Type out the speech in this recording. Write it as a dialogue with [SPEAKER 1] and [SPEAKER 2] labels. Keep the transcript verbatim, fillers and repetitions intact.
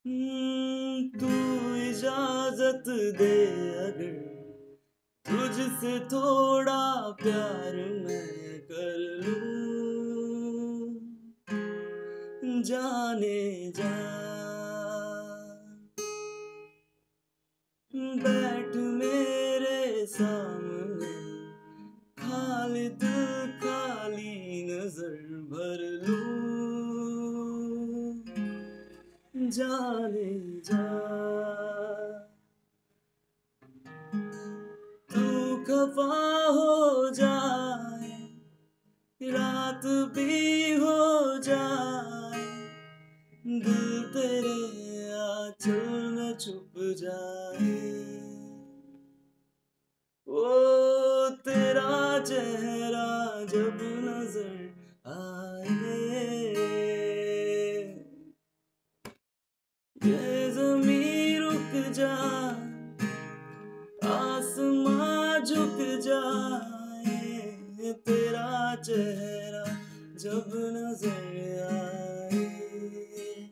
[SPEAKER 1] हम्म, तू इजाजत दे अगर तुझसे थोड़ा प्यार मैं कर लूं, जाने जा। बैठ मेरे सामने, खाली दिल खाली नजर भर लूं, जाने जा। तू खफा हो जाए, रात भी हो जाए, दिल तेरे आंचल में छुप जाए। ओ तेरा चेहरा जब नजर आए, ये ज़मीं रुक जाए, आसमां झुक जाए, तेरा चेहरा जब नजर आए।